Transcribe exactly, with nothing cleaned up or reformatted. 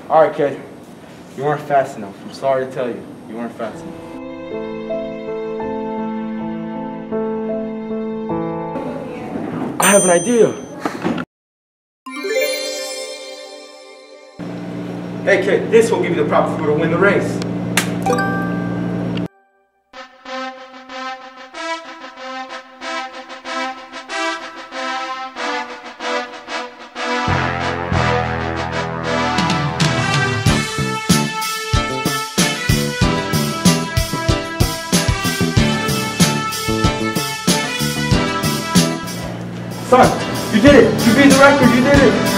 Alright, kid. You weren't fast enough. I'm sorry to tell you. You weren't fast enough. I have an idea. Hey, kid, this will give you the proper fuel to win the race. Son, you did it! You beat the record, you did it!